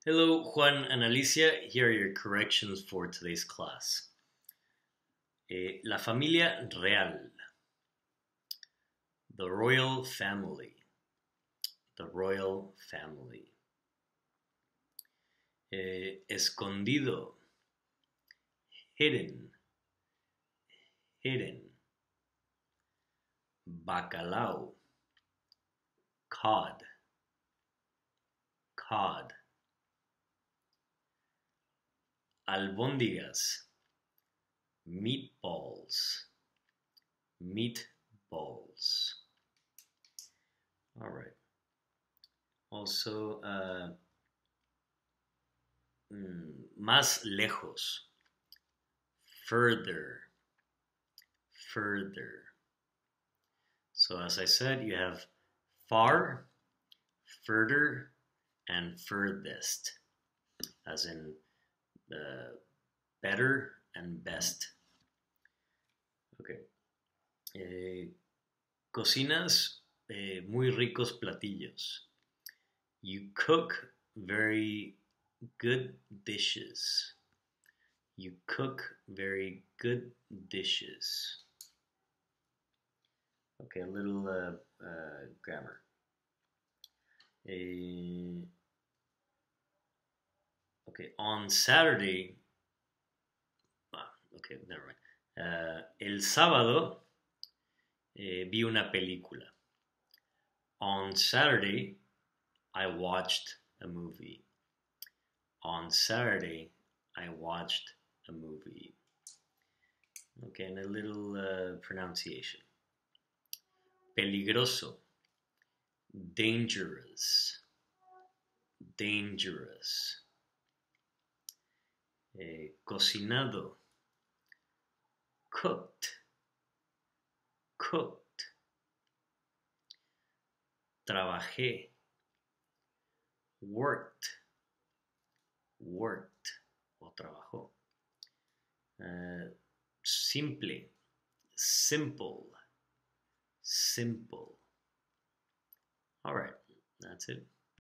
Hello, Juan and Alicia. Here are your corrections for today's class. La familia real. The royal family. The royal family. Escondido. Hidden. Hidden. Bacalao. Cod. Cod. Albóndigas. Meatballs. Meatballs. All right. Also, más lejos. Further. Further. So as I said, you have far, further, and furthest, as in better and best. Okay. Cocinas muy ricos platillos. You cook very good dishes. You cook very good dishes. Okay, a little grammar. Okay, on Saturday. Okay, never mind. El sábado vi una película. On Saturday, I watched a movie. On Saturday, I watched a movie. Okay, and a little pronunciation. Peligroso. Dangerous. Dangerous. Cocinado. Cooked. Cooked. Trabajé. Worked. Worked. O trabajó. Simple. Simple. Simple. All right, that's it.